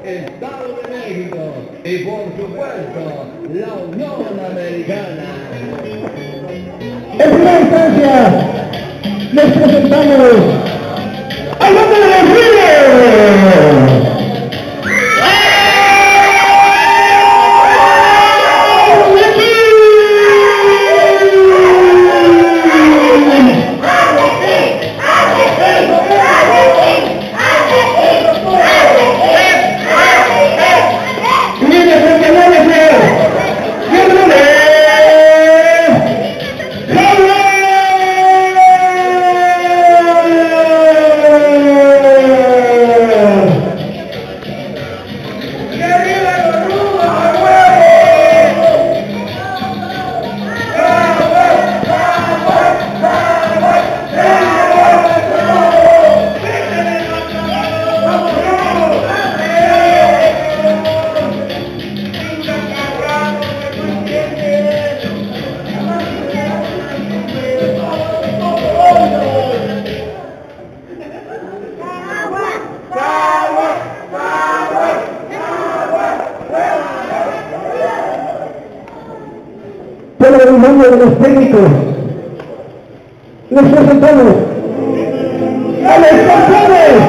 Estado de México y por supuesto la Unión Americana. En primera instancia les presentamos al hombre de los ríos. Por el nombre de los técnicos, les presentamos a los campeones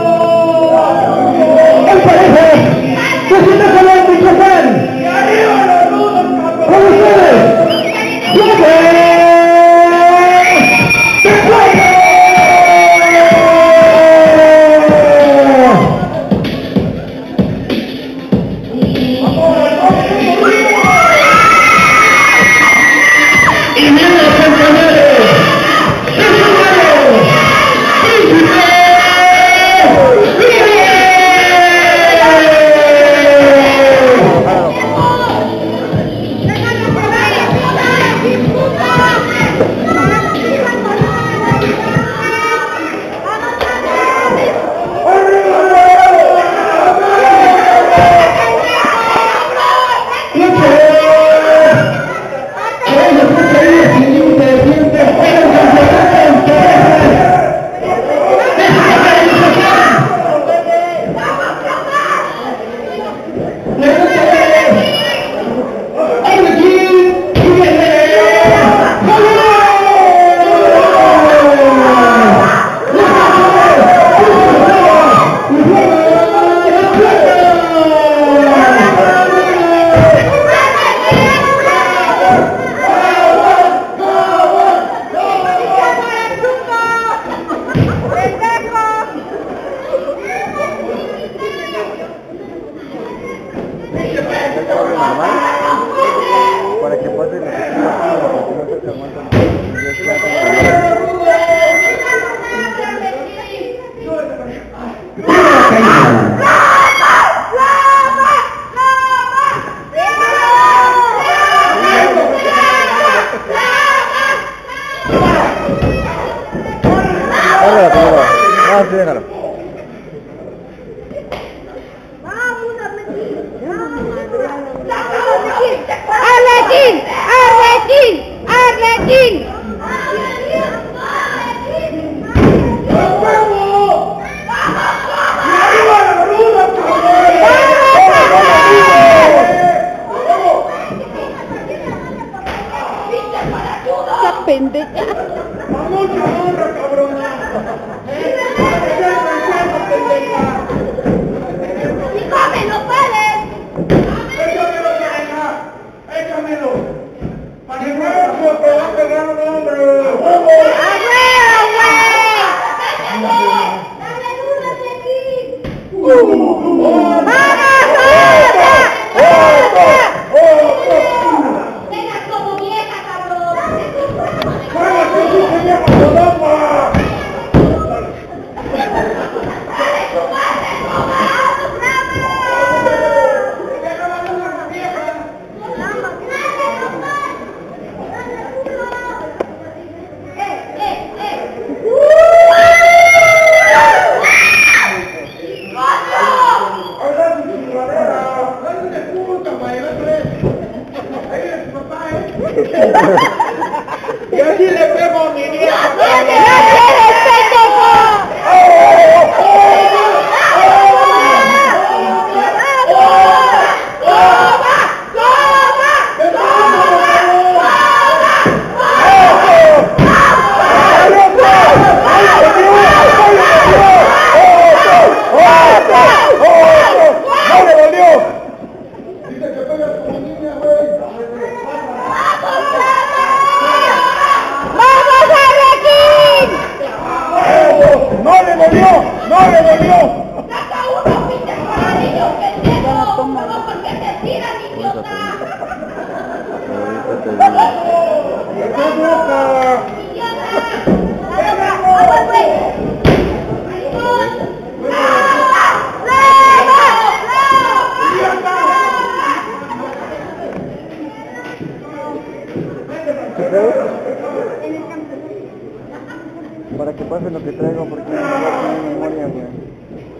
en pareja que se dejan el Michoacán. Con ustedes, ¡Bloque! Para que pase déjalo. ¡Arlequín! ¡Arlequín! ¡Arlequín! ¡Esa pendeja! ¡Mucha honra, cabrona! ¡Y cómelo, padre! ¡Échamelo, pareja! ¡Échamelo! ¡Para que huevo te va a pegar un hombre! ¡Huevo! ¡Madre de Dios! ¡Saca uno, pinche paradillo, pendejo! ¡No, porque te tiran, idiota! Ahorita te digo. ¡Está loca! ¡Idiota! ¡Agua, güey! ¡Maricón! ¿Qué pedo? Para que pase lo que traigo porque no tengo memoria, güey.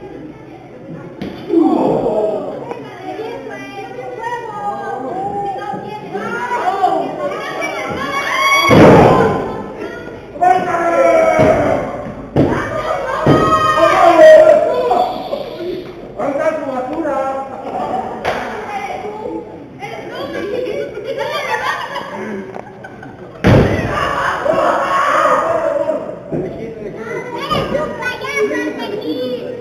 ¿Dónde está su basura? ¡Eres un payaso, Arlequín!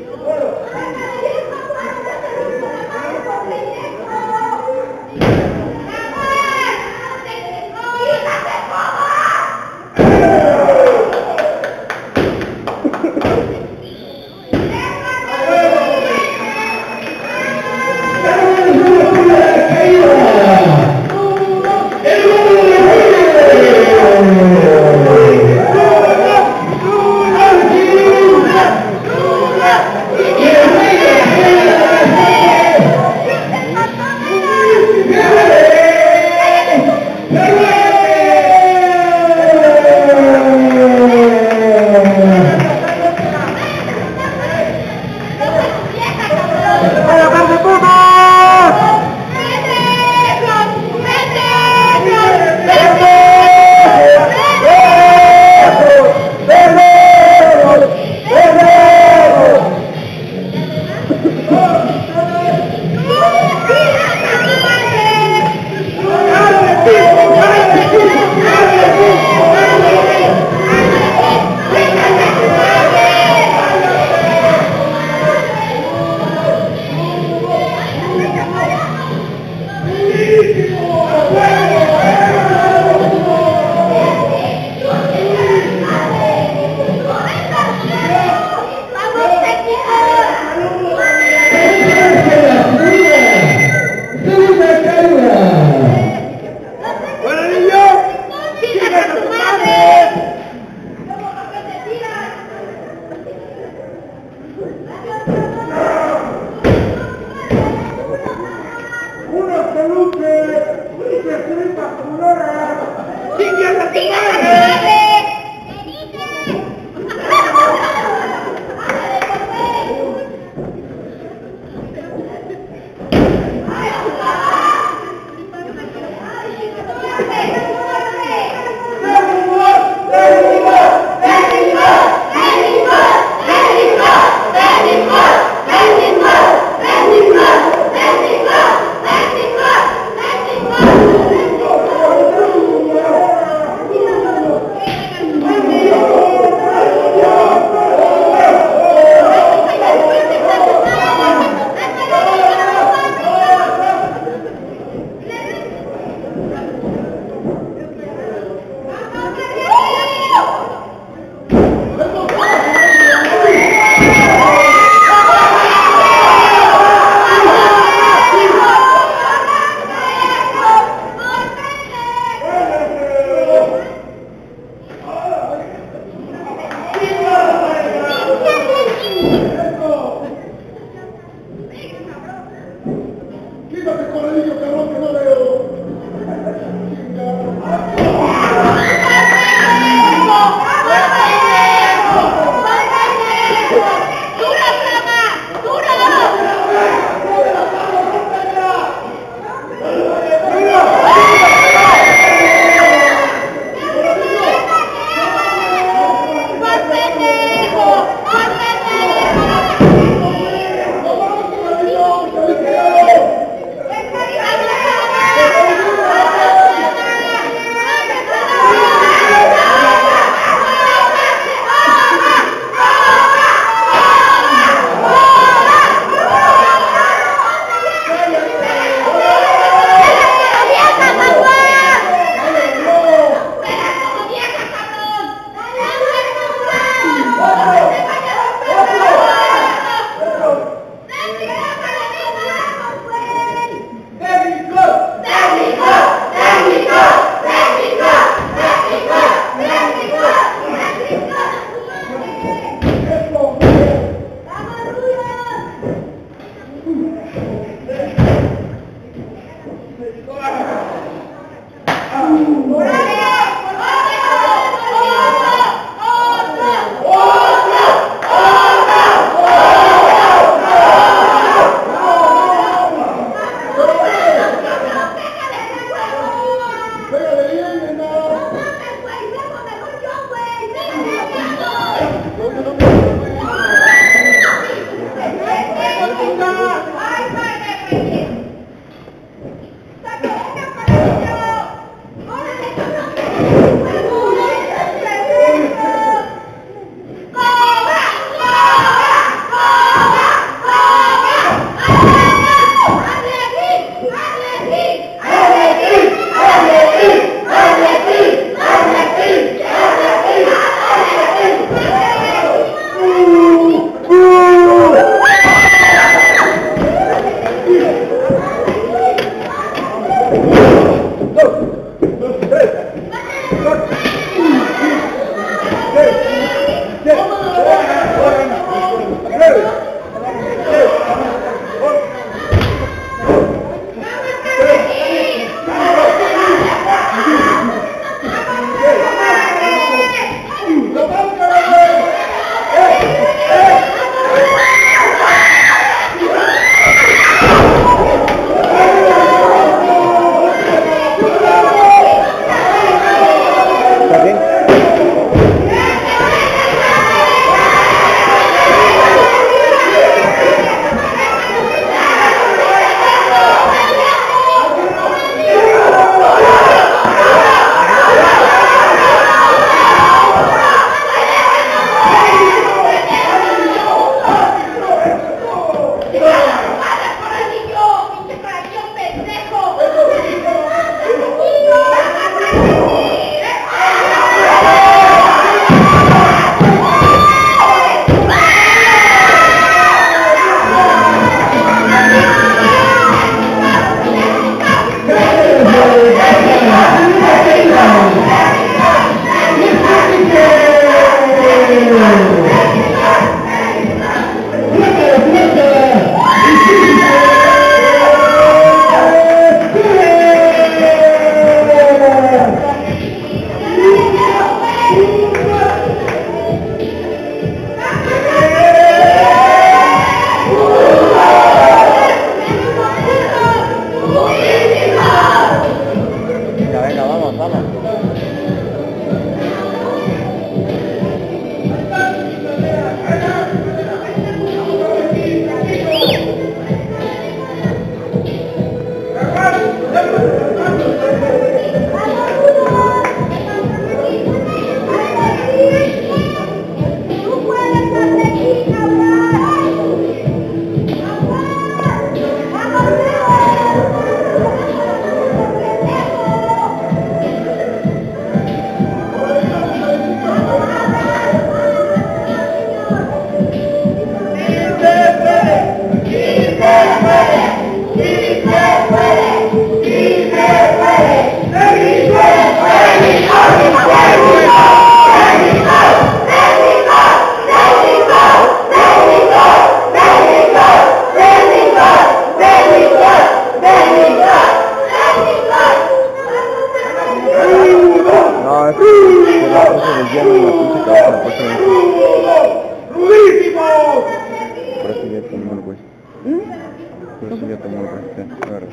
¡Rudísimo! Por eso ya tomó el güey. Por eso ya tomó el güey. Sí, claro.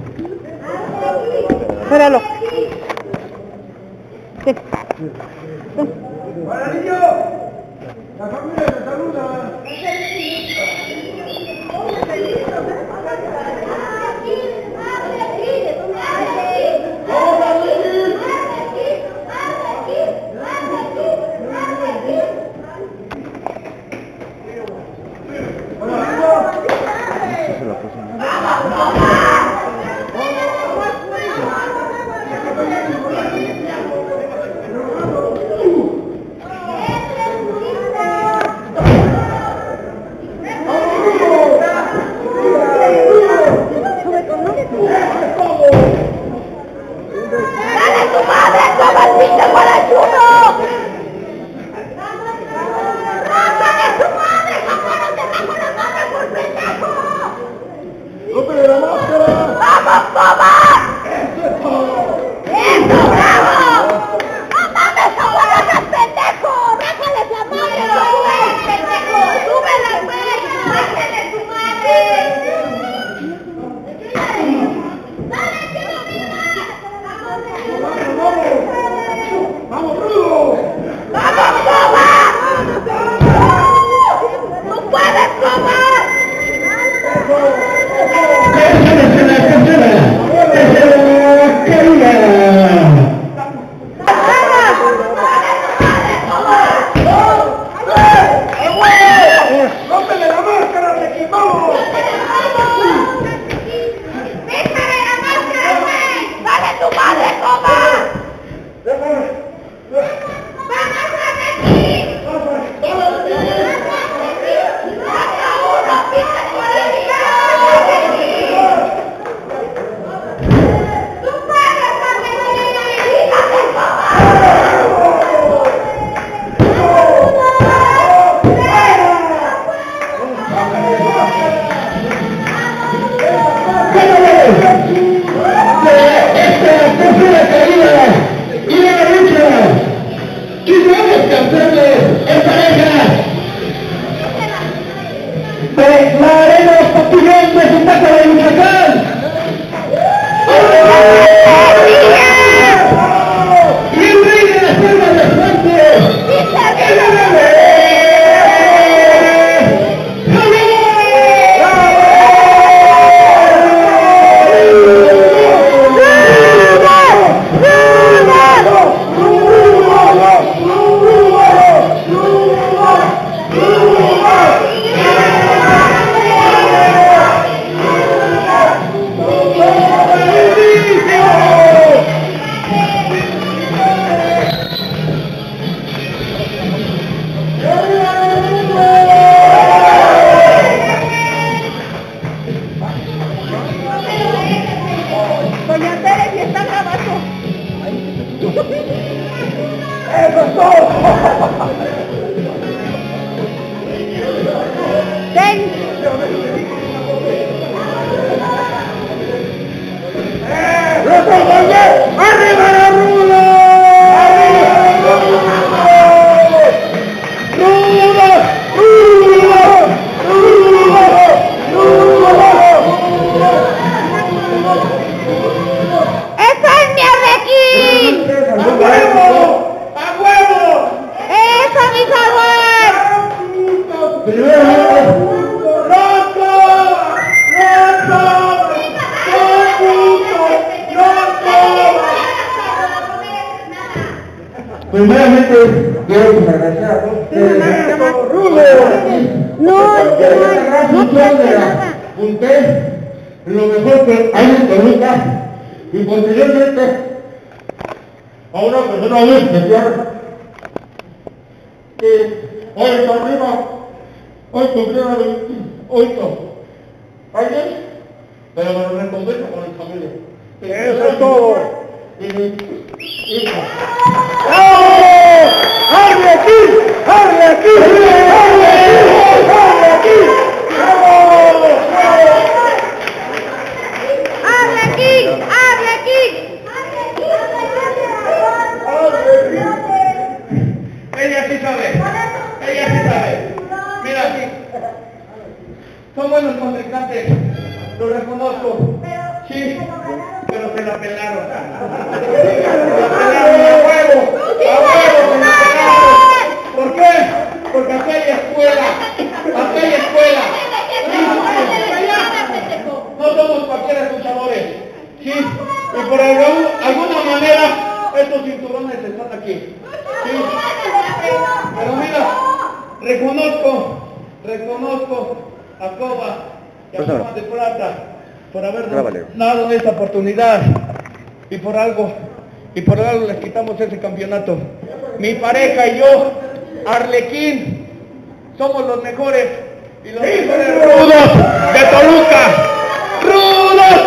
Espéralo. Sí. ¡Para niños! La familia te saluda. Se la puso, ¿no? ¡Dale tu madre, toma el pinche guarachudo! ¡Dale tu madre, cabrón, te bajo la madre por pendejo! ¡Rómpele la máscara! ¡Vamos, toma! ¡Eso, bravo! ¡No mames, ahora no es pendejo! ¡Rájales la madre, no subes, pendejo! ¡Súbela, güey! ¡Bájale tu madre! ¡Dale, quiero viva! ¡Vamos, rudo! ¡Vamos, toma! ¡Tú puedes, toma! ¡Rómpele la máscara, Ricky! ¡Vamos! ¡Déjale la máscara, güey! ¡Dale tu madre, toma! ¡Vamos a aquí! ¡Hasta uno, pinche policía! ¡Tú puedes, Arlequín! ¡Quítate, toma! ¡Declaremos opinión de su casa de Yucatán! ¡Y el rey de la selva de frente! Doña Tere, si está grabando. ¡Eso es todo! Ten. ¡Arriba la ruda! ¡Ese es mi Arlequín! ¡A huevo! ¡A huevo! ¡Eso, mi Jaguar! ¡Loco! ¡Loco! Primeramente, quiero agradecer a todos ustedes. No, No junté lo mejor que hay en Toluca y posteriormente a una persona muy especial que hoy está arriba, hoy cumplió 28 años, pero me lo recompenso con mi familia. ¡Eso es todo! Y mi hija. ¡Arlequín! ¡Arlequín! ¡Arlequín! ¡Arlequín! ¡Arlequín! Ella sí sabe. sabe. Ella sí sabe. Mira, son buenos contrincantes. Lo reconozco. Sí, pero se la pelaron. Se la pelaron a huevo. A huevo se la pelaron. ¿Por qué? Porque acá hay escuela. Acá hay escuela. No somos cualquier luchadores. Sí, y por alguna manera estos cinturones están aquí. Sí. Pero mira, reconozco a Coba y a Coba de Plata por habernos dado esta oportunidad y por algo les quitamos ese campeonato. Mi pareja y yo, Arlequín, somos los mejores y los mejores rudos de Toluca. ¡Rudos!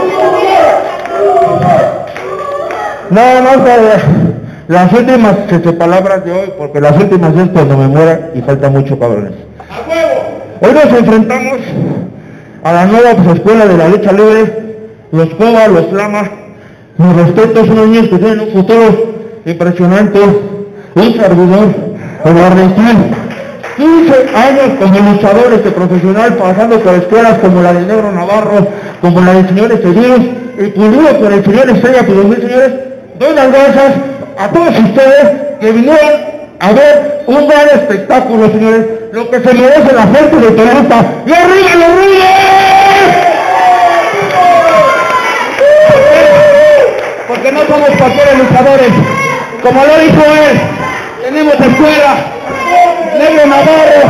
No, las últimas palabras de hoy, porque las últimas es cuando me muera y falta mucho, cabrones. ¡A huevo! Hoy nos enfrentamos a la nueva escuela de la lucha libre, los Coba, los Flama. Mis respetos, unos niños que tienen un futuro impresionante, un servidor, el Arlequín, 15 años como luchadores de profesional, pasando por escuelas como la del Negro Navarro, como la del señor Ezequiel, y pulido por el señor Estrella, por los señores. Doy las gracias a todos ustedes que vinieron a ver un gran espectáculo, señores, lo que se merece la gente de Toluca. ¡Y arriba los rudos! Porque no somos cualquier luchadores. Como lo dijo él, tenemos escuela, Negro Navarro,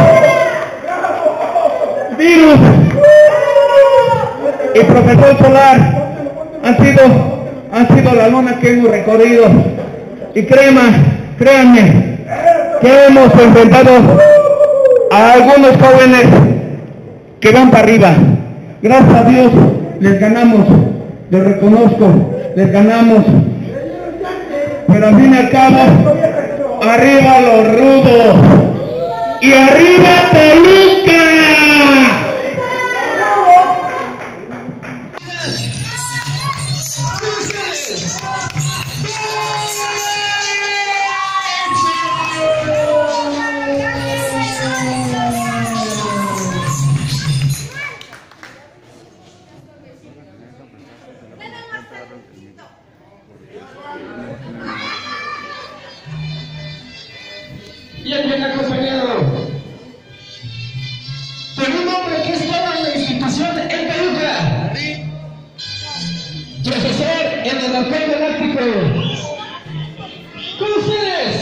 Virus y Profesor Solar han sido la lona que hemos recorrido. Y créanme, que hemos enfrentado a algunos jóvenes que van para arriba. Gracias a Dios les ganamos, les reconozco, les ganamos. Pero al fin y al cabo, arriba los rudos y arriba Toluca. Bien acompañado por un hombre que es toda la institución en Toluca, profesor en el Halcón Galáctico. Con ustedes,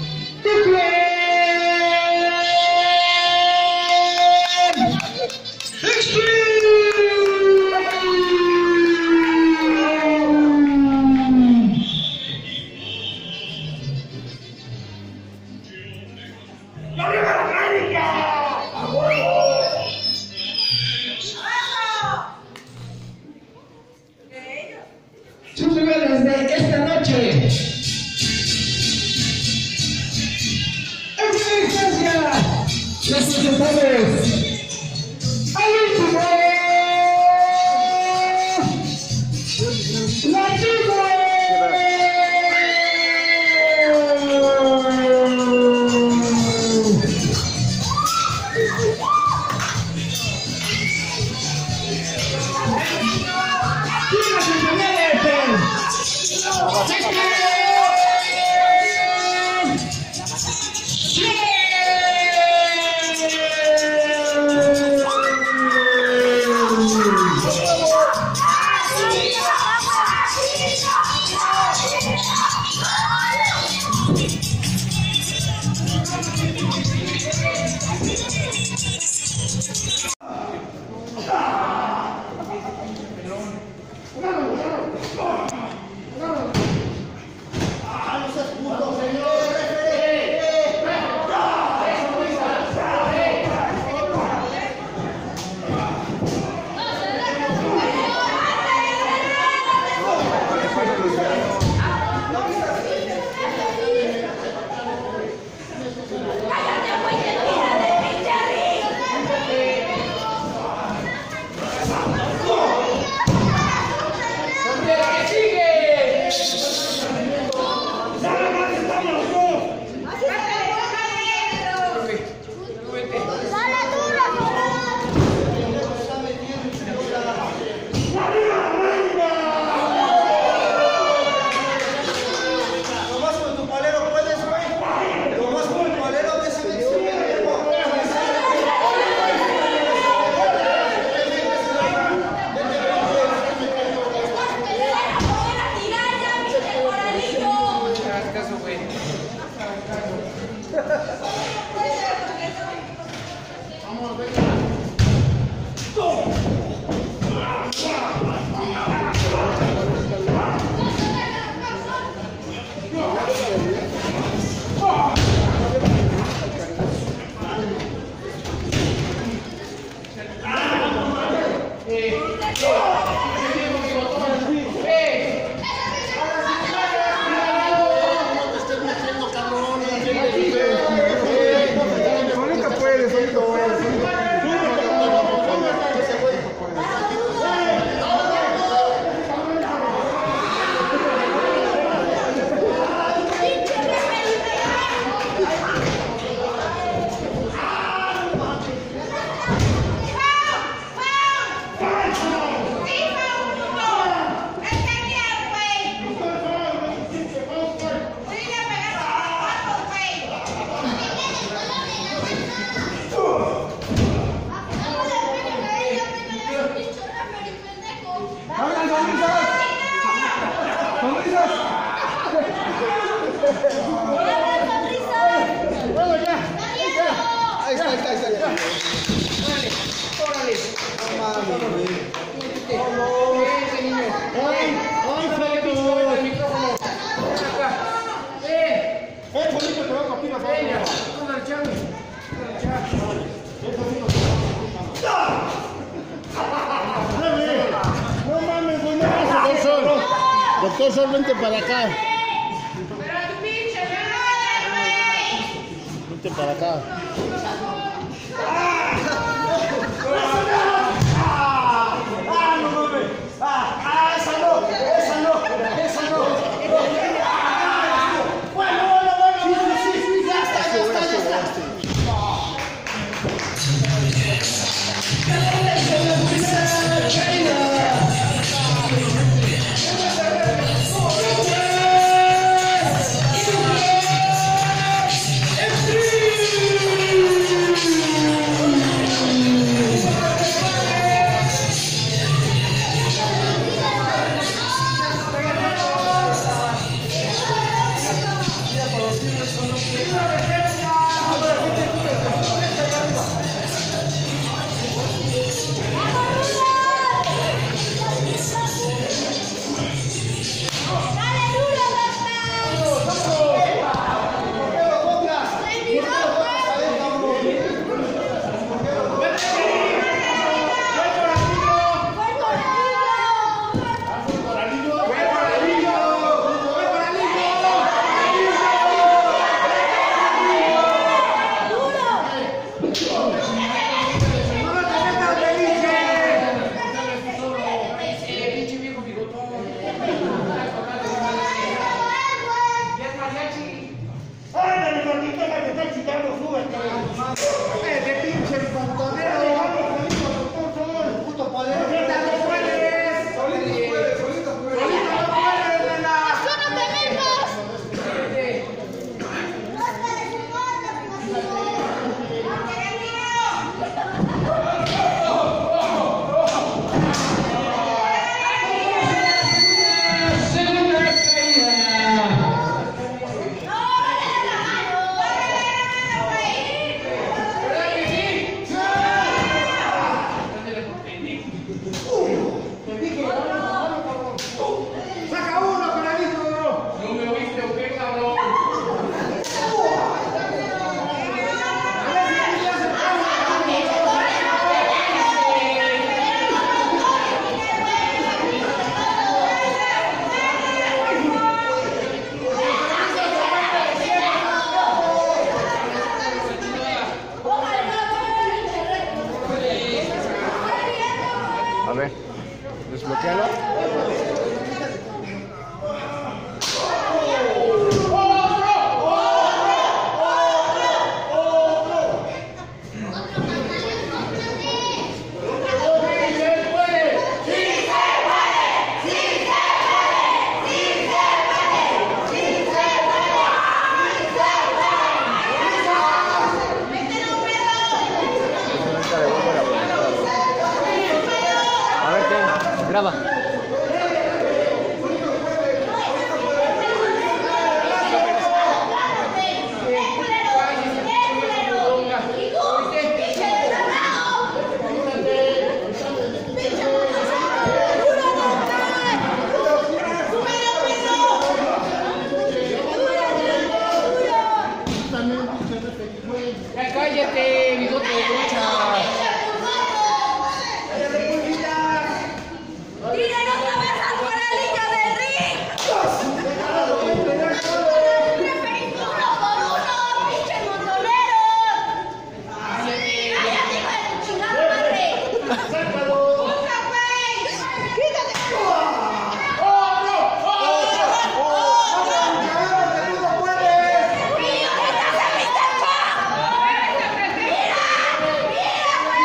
sus rivales de esta noche. En primera instancia, los presentadores al último latino. César, vente para acá. Vente para acá. A ver, desbloquealo. A ver, graba. Ya cállate, bigote de brocha. ¡Tiren otra vez al moralillo del ring! ¡Uno por uno, pinches montoneros! ¡Cállate, hijo de tu chingada madre! ¡Otra vez! ¡Quítate! ¡Mira! ¡Mira!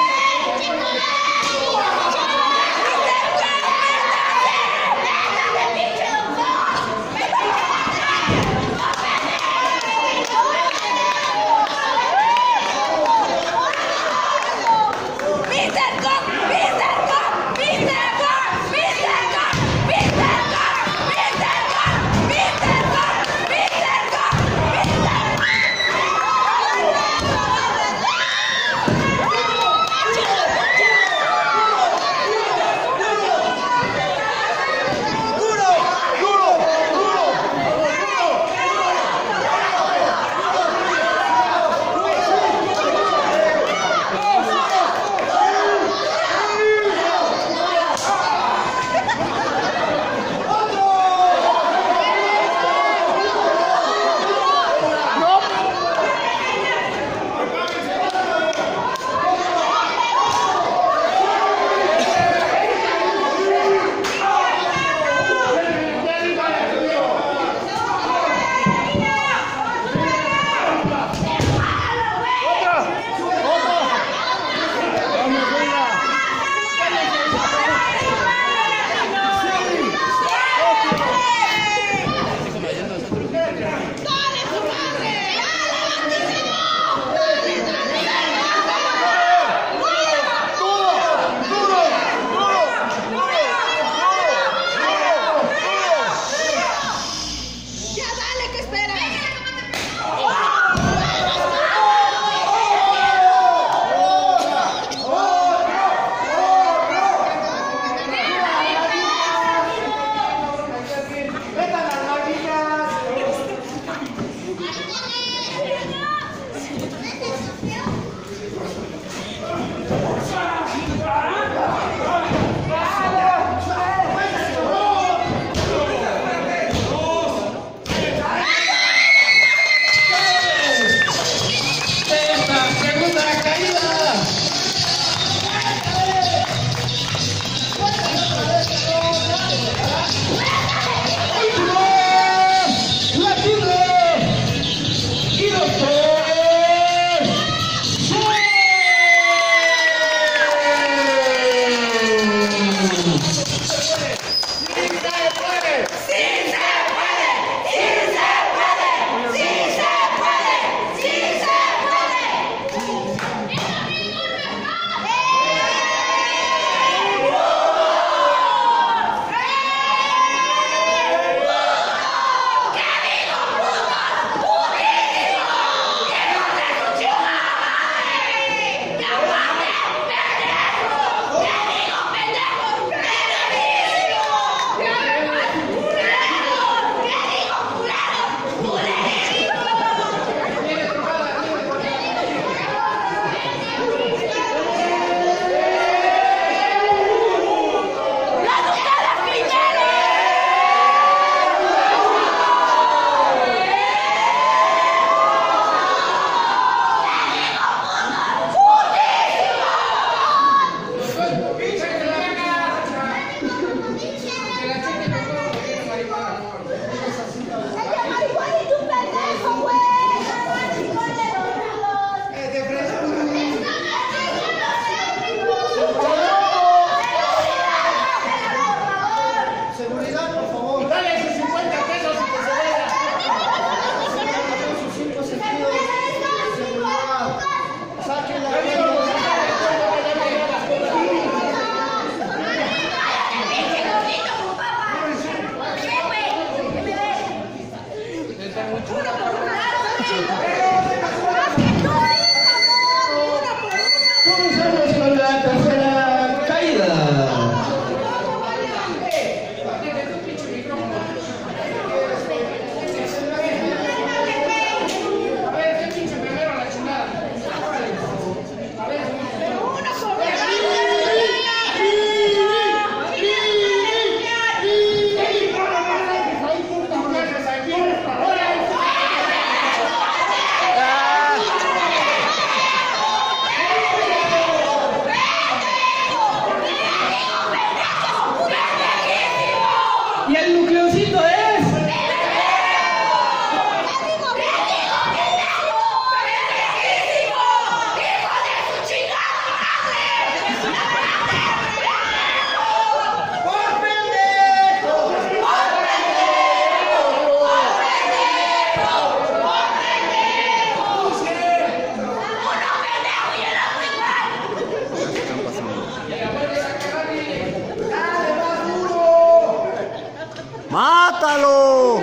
¡Mátalo!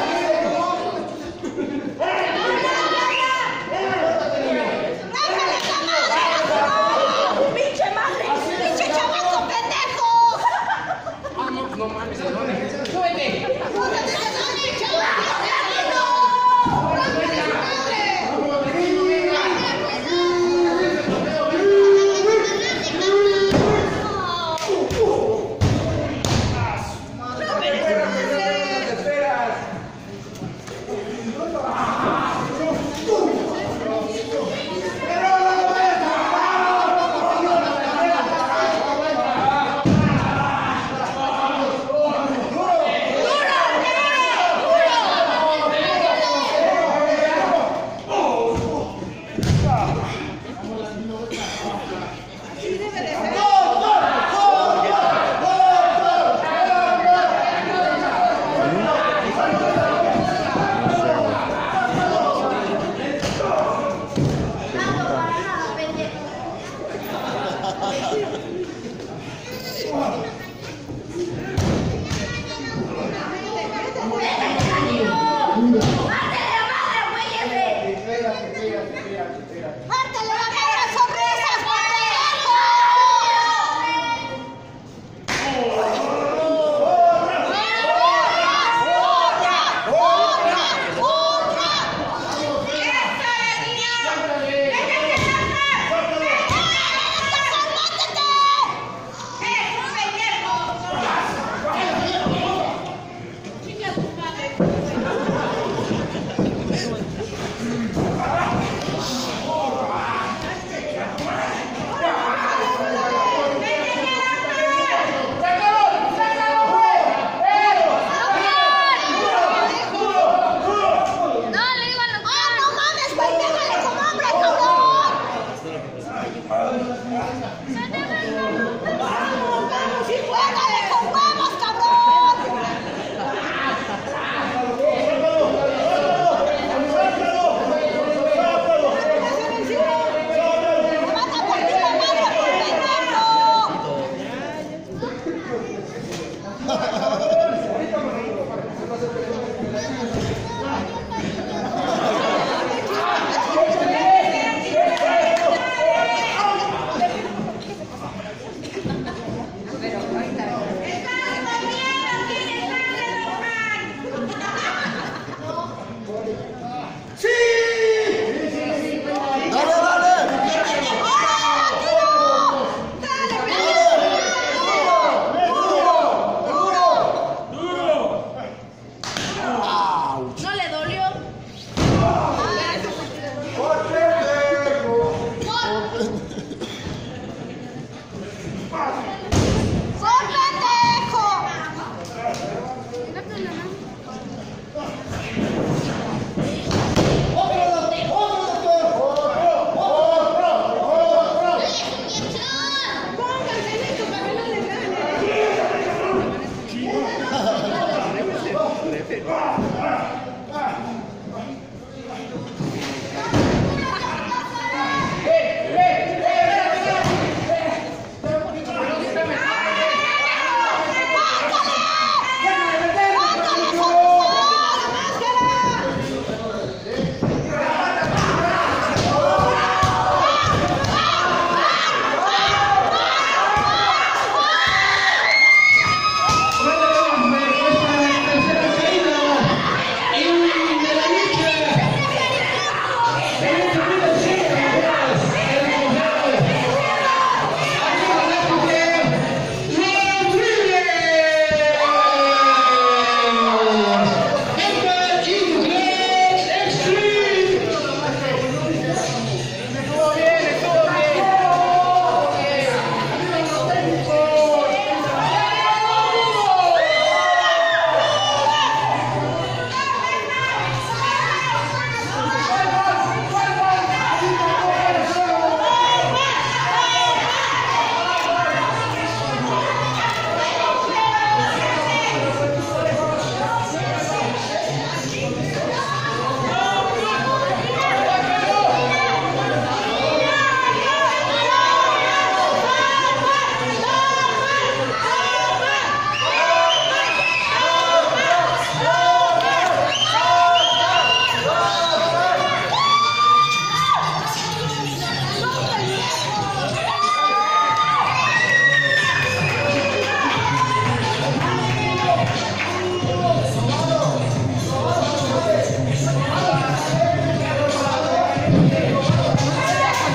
¡Pinche madre! ¡Pinche chamaco pendejo! No mames, súbete.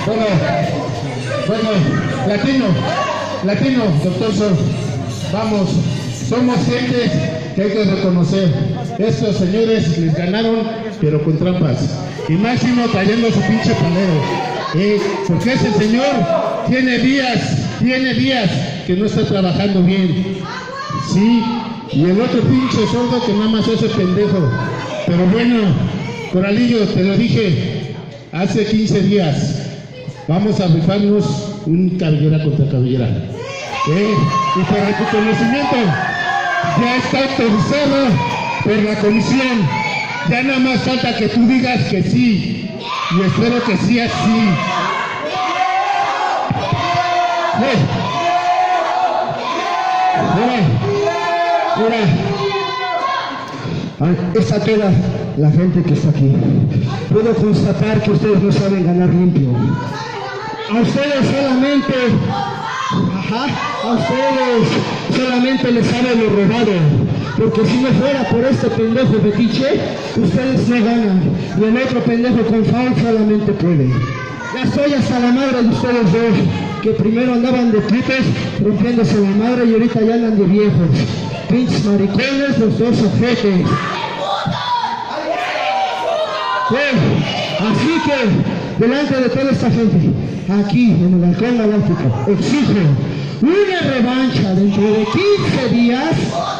Bueno, latino, doctor Sol. Vamos, somos gente que hay que reconocer. Estos señores les ganaron, pero con trampas. Y máximo trayendo su pinche palero. Porque ese señor tiene días que no está trabajando bien. Sí, y el otro pinche sordo que nada más hace pendejo. Pero bueno, Coralillo, te lo dije hace 15 días. Vamos a rifarnos un cabellera contra cabellera. Y por reconocimiento, ya está autorizado por la comisión. Ya nada más falta que tú digas que sí. Y espero que sí así. Es a toda la gente que está aquí. Puedo constatar que ustedes no saben ganar limpio. A ustedes solamente les sabe lo robado. Porque si no fuera por este pendejo fetiche, ustedes no ganan. Y el otro pendejo con faul solamente puede. Ya estoy hasta la madre de ustedes dos, que primero andaban de putes rompiéndose la madre y ahorita ya andan de viejos. Pinches maricones, los dos ojetes. Así que, delante de toda esta gente, aquí en el Halcón Galáctico, exijo una revancha dentro de 15 días,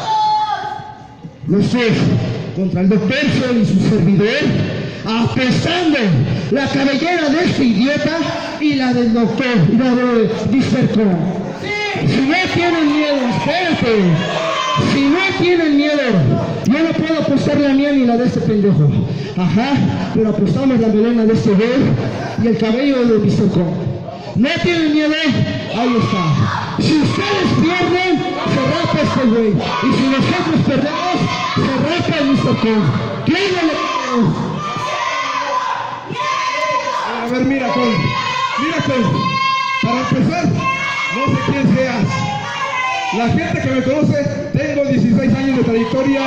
los dos, contra el doctor Sol y su servidor, apestando la cabellera de este idiota y la del doctor, y la de Mr. Con. Si no tienen miedo, espérate. Si no tienen miedo, yo no puedo apostar la mía ni la de este pendejo. Pero apostamos la melena de este güey y el cabello de Mr. Con. ¿No tienen miedo? Ahí está. Si ustedes pierden, se rapa este güey. Y si nosotros perdemos, se rapa el Mr. Con. ¿Quién le quedó? A ver, mira, Col. Para empezar, no sé quién seas. La gente que me conoce, tengo 16 años de trayectoria.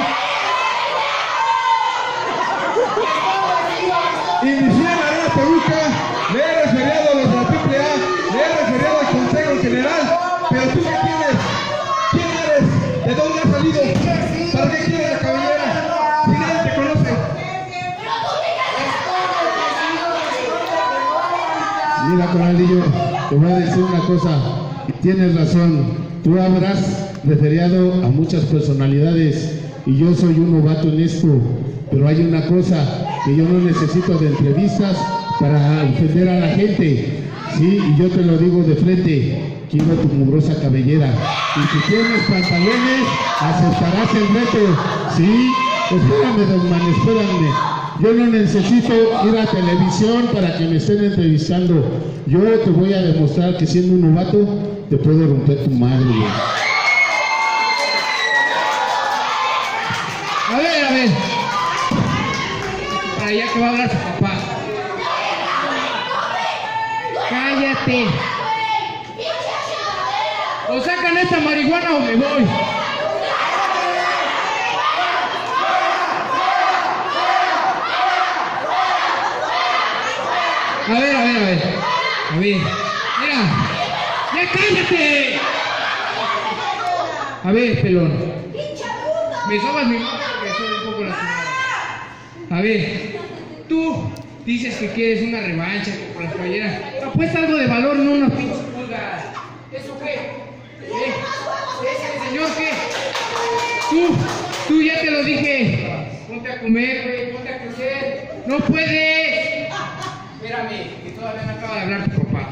Inicié en la Arena Toluca, le he referido a los de la AAA, le he referido al Consejo en general. Pero tú, ¿qué tienes? ¿Quién eres? ¿De dónde has salido? ¿Para qué quieres la cabellera? Si nadie te conoce. Mira, Coralillo, te voy a decir una cosa. Tienes razón. Tú habrás referido a muchas personalidades y yo soy un novato en esto, pero hay una cosa, que yo no necesito de entrevistas para ofender a la gente, sí, y yo te lo digo de frente, quiero tu mugrosa cabellera, y si tienes pantalones, aceptarás el reto, sí, espérame, don man, espérame, yo no necesito ir a televisión para que me estén entrevistando, yo te voy a demostrar que siendo un novato, te puedo romper tu madre, güey. A ver. Para allá que va a hablar su papá. Cállate. O sacan esta marihuana o me voy. A ver. Mira. ¡Ya cállate! A ver, pelón. Me sobas mi mano porque soy un poco lastimado. A ver, tú dices que quieres una revancha por las caballeras. Apuesta algo de valor, no unas pinches pulgas. ¿Eso qué? ¿Ese señor qué? Tú ya te lo dije. Ponte a comer, güey, ponte a crecer. ¡No puedes! Espérame, que todavía no acaba de hablar tu papá.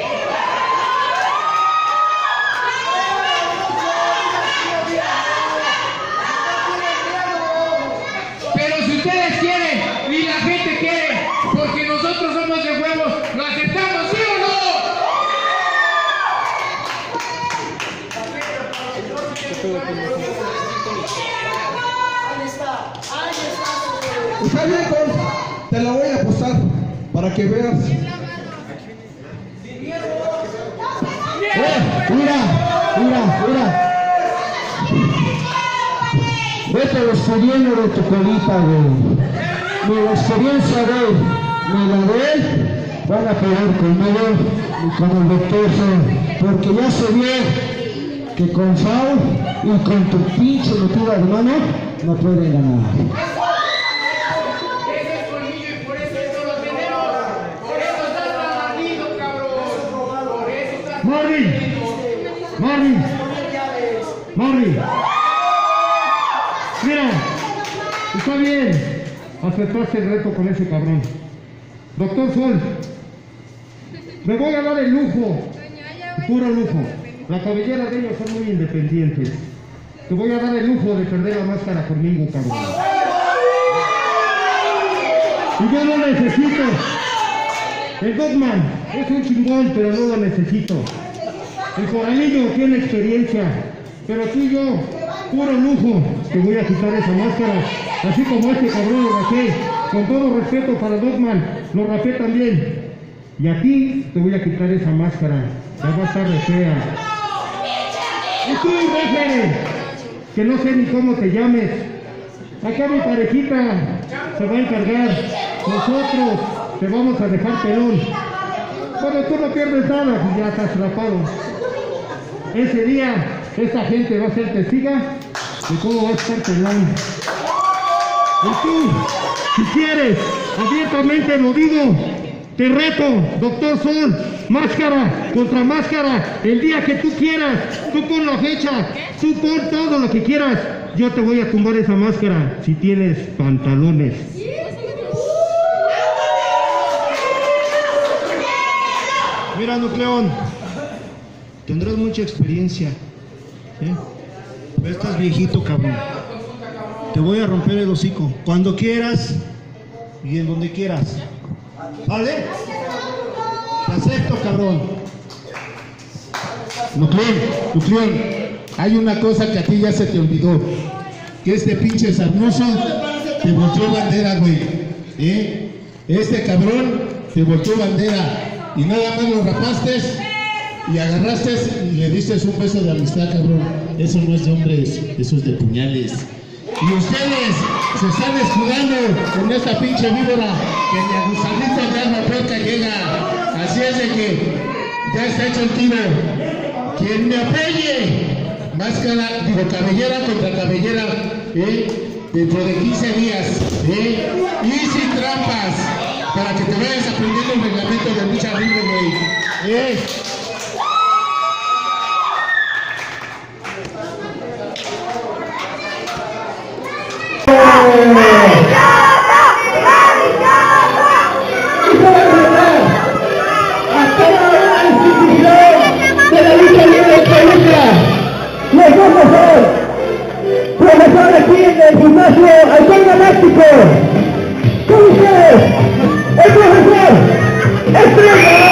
Pero si ustedes quieren y la gente quiere, porque nosotros somos de huevos, ¿lo aceptamos, sí o no? Está bien, Col, te la voy a apostar para que veas. Mira. Vete lo sereno de tu colita, güey. Mi experiencia, güey, me la doy van a pelear conmigo y con el doctor Sol, porque ya se vio que con Saul y con tu pinche metida de mano no pueden ganar. Ese es colmillo y por eso lo tenemos. Por eso estás tan ardido, cabrón. Por eso estás tan Marvin. Mira, está bien. Aceptaste el reto con ese cabrón. Doctor Sol, me voy a dar el lujo, puro lujo. La cabellera de ellos son muy independientes. Te voy a dar el lujo de perder la máscara conmigo, cabrón. Y yo no necesito. El Dogman es un chingón, pero no lo necesito. El Coralillo tiene experiencia, pero tú y yo, puro lujo, te voy a quitar esa máscara. Así como este cabrón lo rapé, con todo respeto para Dogman, lo rapé también. Y a ti te voy a quitar esa máscara, la va a estar re fea. Y tú, Refer, que no sé ni cómo te llames, acá mi parejita se va a encargar, nosotros te vamos a dejar pelón. Bueno, tú no pierdes nada, pues ya estás rapado. Ese día, esta gente va a ser testiga de cómo va a estar pelón. Y tú, si quieres, abiertamente lo digo, te reto, Doctor Sol, máscara contra máscara, el día que tú quieras, tú pon la fecha, tú pon todo lo que quieras, yo te voy a tumbar esa máscara, si tienes pantalones. Mira, Nucleón, tendrás mucha experiencia, ¿eh? Pero estás viejito, cabrón. Te voy a romper el hocico cuando quieras y en donde quieras. ¿Vale? Te acepto, cabrón. Nucleón, hay una cosa que a ti ya se te olvidó, que este pinche sarnoso te volteó bandera, güey. Este cabrón te volteó bandera y nada más lo rapaste y agarraste y le diste un beso de amistad, cabrón. Eso no es de hombres, eso es de puñales. Y ustedes se están escudando con esta pinche víbora que ni a gusanito de agua puerca llega. Así es de que ya está hecho el tiro. Quien me apoye, máscara, digo, cabellera contra cabellera, dentro de 15 días, y sin trampas, para que te vayas aprendiendo el reglamento de lucha libre, güey. Los vamos a ver, profesor aquí en el gimnasio Halcón Galáctico. Con ustedes, el profesor Estrella.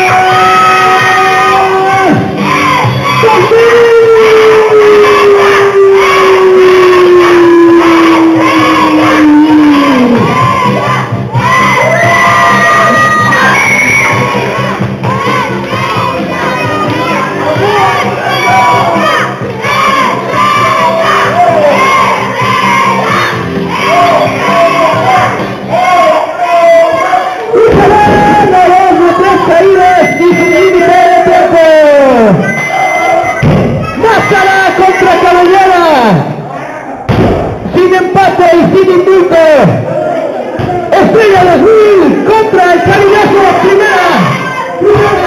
Máscara contra cabellera, sin empate y sin indulto. Estrella 2000 contra el Carillazo Primera.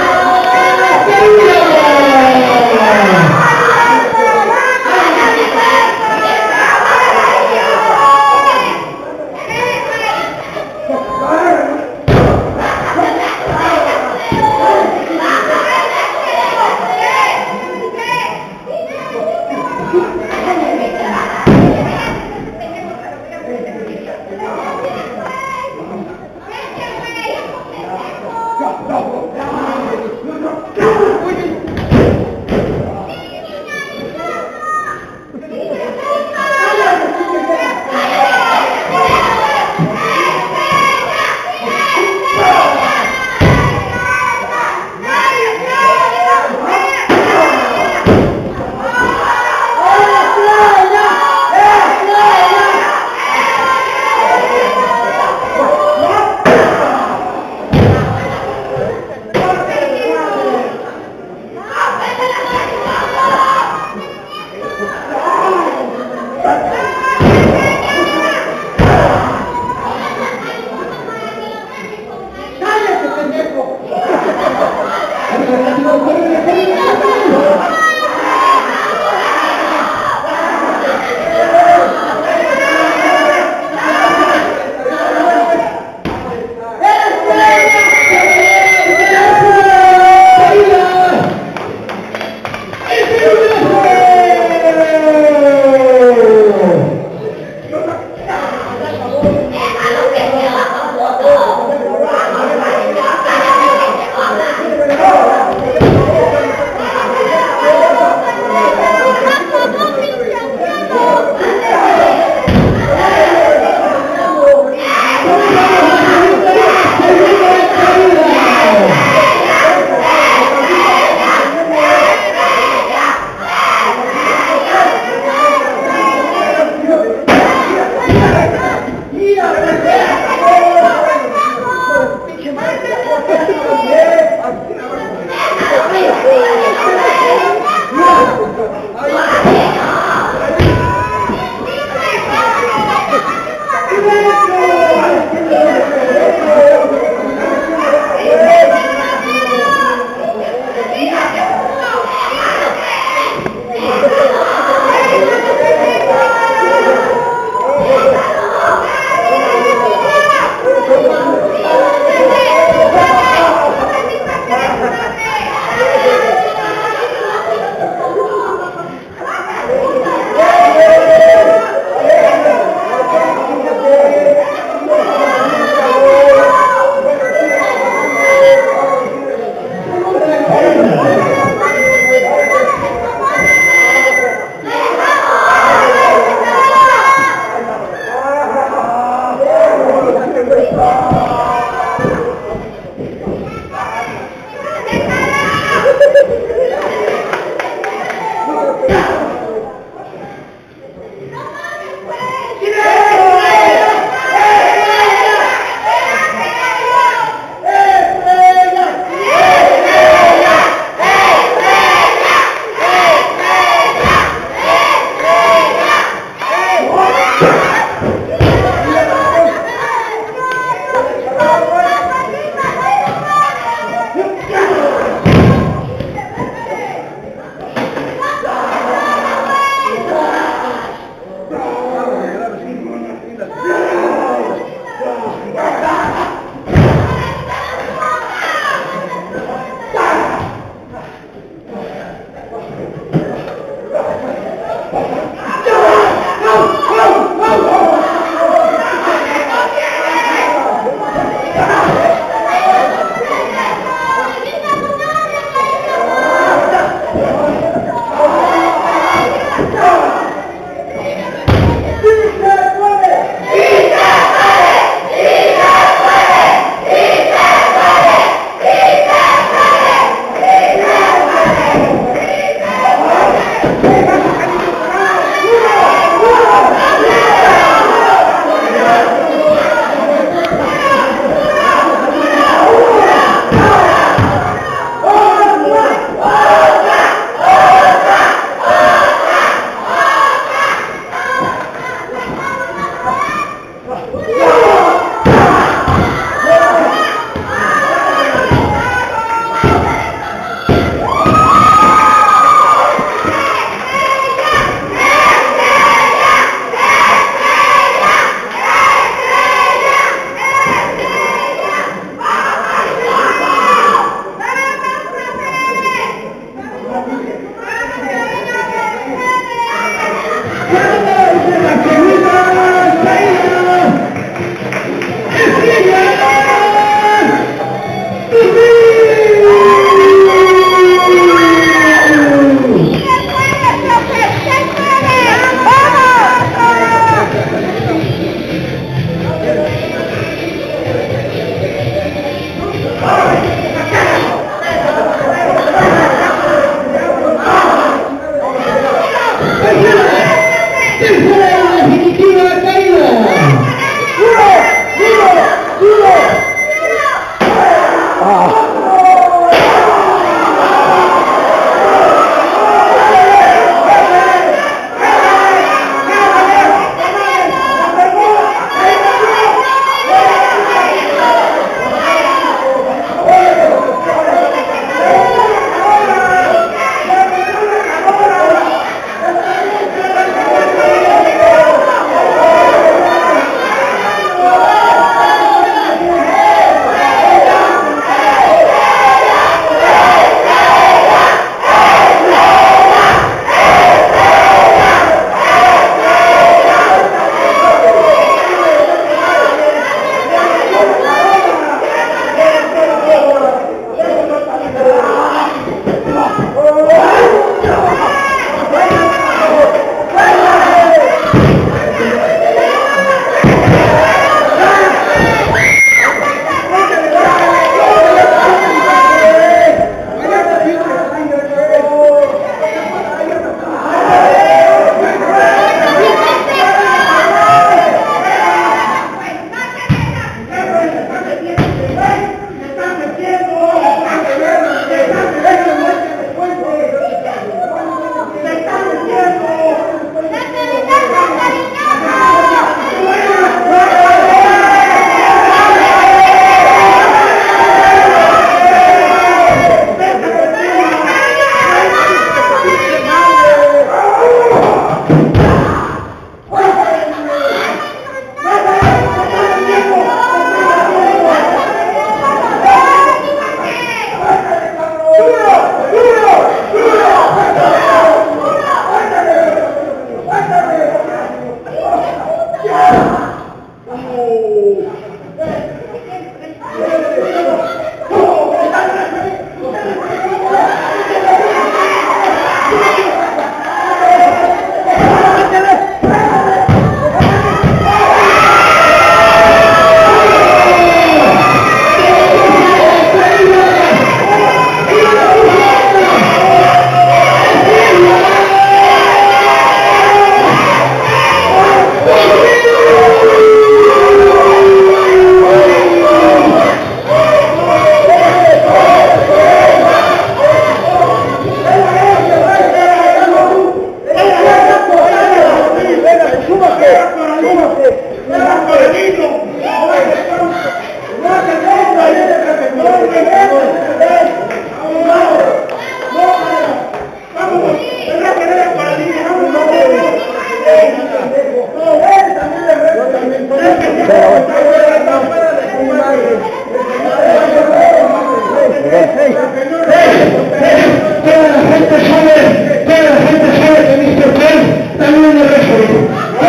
Toda la gente sabe que Mr. Ken también es referee.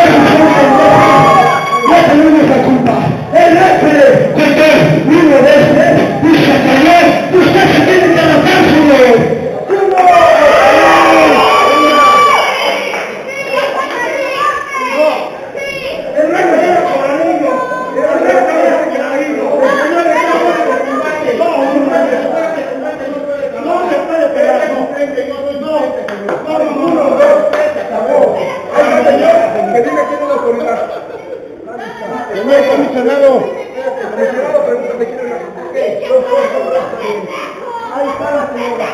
Ya tenemos la culpa. El referee que vino de y se cayó, usted se tiene que adaptárselo. Señor comisionado, ahí está la señora.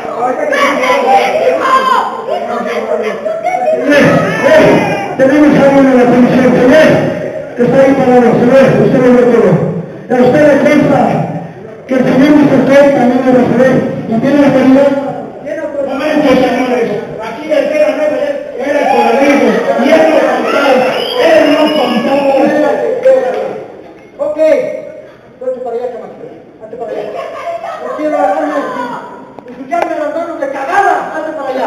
Tenemos a alguien en la comisión, señor, que está ahí parado, señor, usted lo ve todo. A usted le consta que el señor Mr. Ken también es referee y tiene la calidad. Momento, señores, aquí el que era nueve era el corralizo y él no contó, Ok, vete para allá, camastro. Hazte para allá. No quiero escucharme los manos de cagada. Hazte para allá.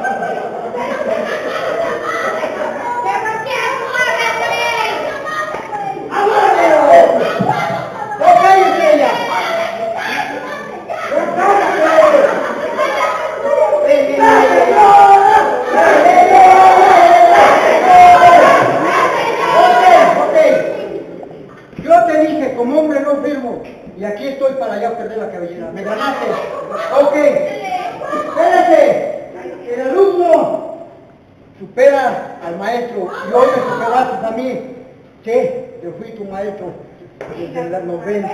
¡No cállese ella! ¡No Yo te dije, como hombre no firmo, y aquí estoy para ya perder la cabellera. ¿Me ganaste? Ok. Espérate. El alumno supera al maestro y hoy me superaste a mí. Sí, yo fui tu maestro desde los 90.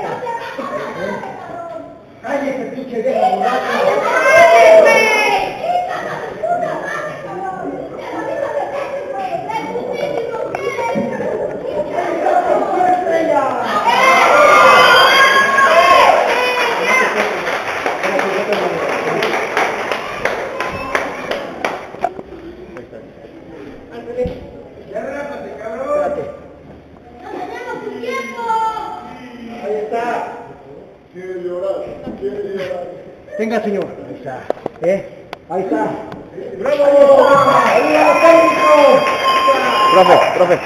Cállate, pinche vieja borracha. Tenga, señor. Ahí está. Ahí está. ¡Bravo! ¡Arriba, técnico! Profe.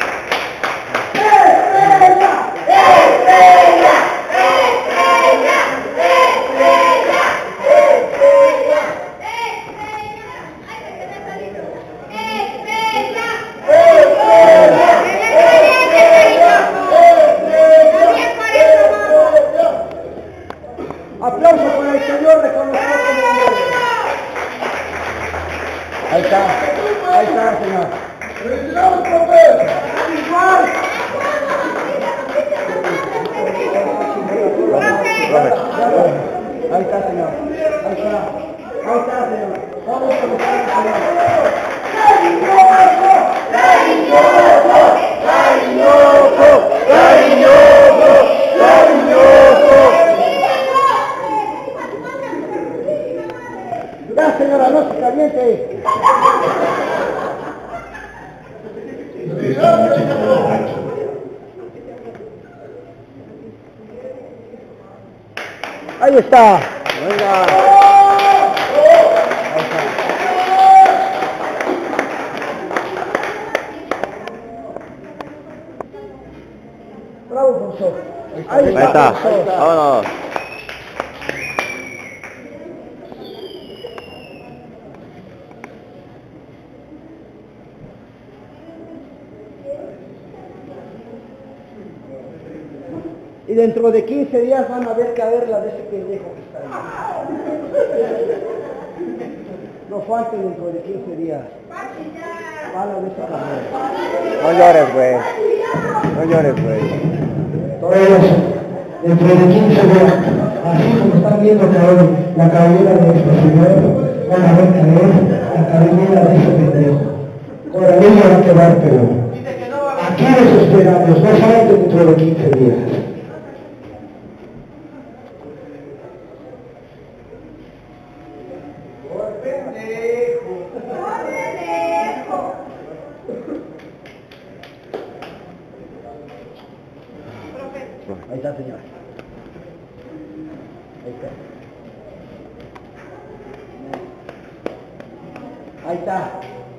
Aplauso para el señor reconocido como hombre. Ahí está, señor. ¡Felicidades, profe! ¡Igual! Ahí está, señor. Ahí está, señor. Vamos a buscar al señor. Ya, señora, no se caliente. Ahí está. Venga. Ahí está. Bravo, profesor. Ahí está. Vámonos. Y dentro de 15 días van a ver caer la de ese pendejo que está ahí. No falten dentro de 15 días. Van a ver esa carrera. No llores, güey. Todos, dentro de 15 días, así como están viendo caer la cabellera de este señor, van a ver caer la cabellera de ese pendejo. Con la ley va a quedar, pero aquí los esperamos, no saben dentro de 15 días. Ahí está, señor. Ahí está. Ahí está.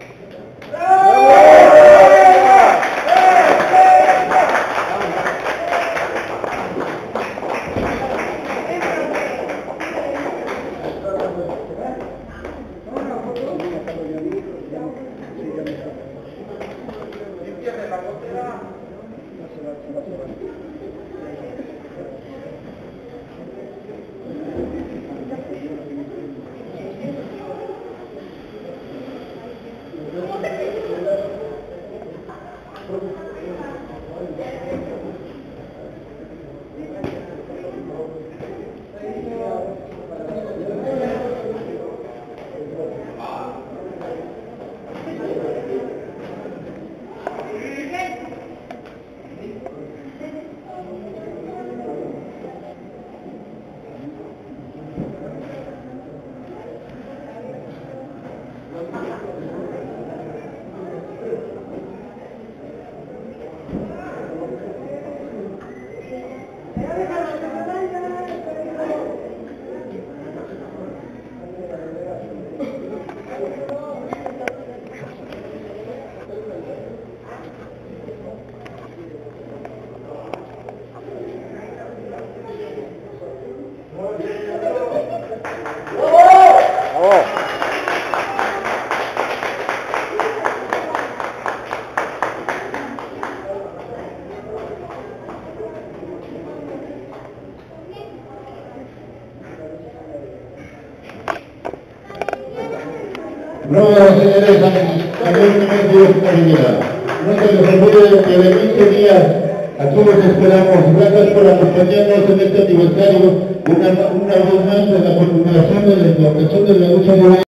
No, señores, lamentablemente Dios termina. No se les olvide que de 15 días aquí los esperamos. Gracias por acompañarnos en este aniversario, una voz más de la culminación de la implantación de la lucha libre.